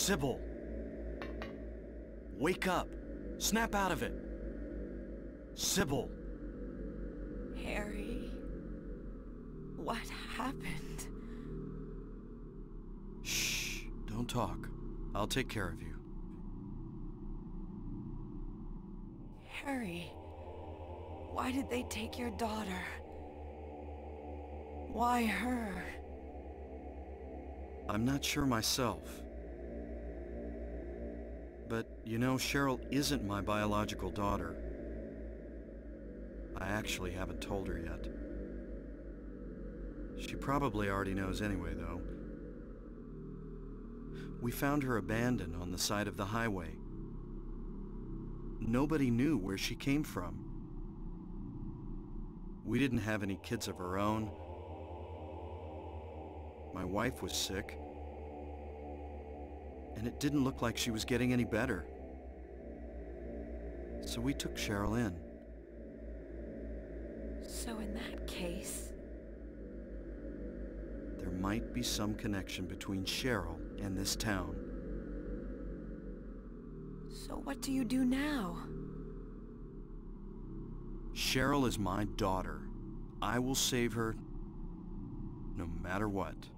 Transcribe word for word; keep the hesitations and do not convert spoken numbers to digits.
Sybil! Wake up! Snap out of it! Sybil! Harry... What happened? Shh! Don't talk. I'll take care of you. Harry... Why did they take your daughter? Why her? I'm not sure myself. But, you know, Cheryl isn't my biological daughter. I actually haven't told her yet. She probably already knows anyway, though. We found her abandoned on the side of the highway. Nobody knew where she came from. We didn't have any kids of our own. My wife was sick. And it didn't look like she was getting any better. So we took Cheryl in. So in that case... There might be some connection between Cheryl and this town. So what do you do now? Cheryl is my daughter. I will save her no matter what.